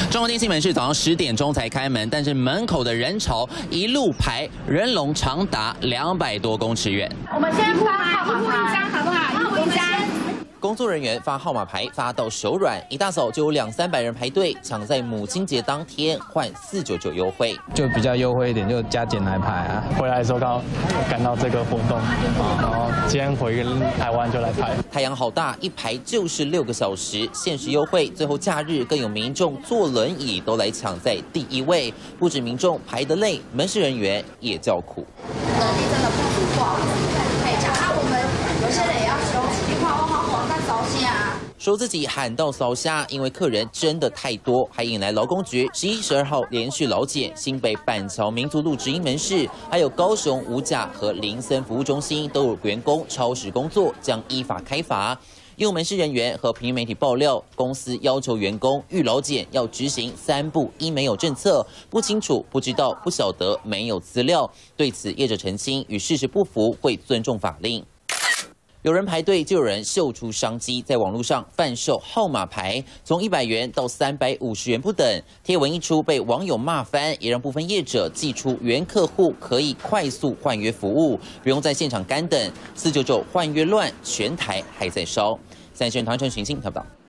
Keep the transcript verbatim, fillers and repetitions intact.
中国电信门市早上十点钟才开门，但是门口的人潮一路排，人龙长达两百多公尺远。 我们先发号码牌，好不好？一户一张。 工作人员发号码牌发到手软，一大早就有两三百人排队抢在母亲节当天换四九九优惠， 就比较优惠一点，就加减来排啊。 回来的时候刚好赶到这个活动啊，然后今天回台湾就来排。 太阳好大，一排就是六个小时，限时优惠。最后假日更有民众坐轮椅都来抢在第一位，不止民众排得累，门市人员也叫苦。 能力真的不足，不好意思，可以讲。那我们有些人也要休息，一块我好好在早些啊。 说自己喊到烧瞎，因为客人真的太多，还引来劳工局十一、十二号连续劳检，新北板桥民族路直营门市，还有高雄五甲和林森服务中心都有员工超时工作，将依法开罚。也有门市人员和平面媒体爆料，公司要求员工遇劳检要执行三不一没有政策，不清楚、不知道、不晓得、没有资料。对此，业者澄清，与事实不符，会尊重法令。有人排队，就有人秀出商机，在网络上贩售号码牌，从一百元到三百五十元不等。贴文一出，被网友骂翻，也让部分业者寄出原客户可以快速换约服务，不用在现场干等。四九九换约乱，全台还在烧。三线团陈寻信报道。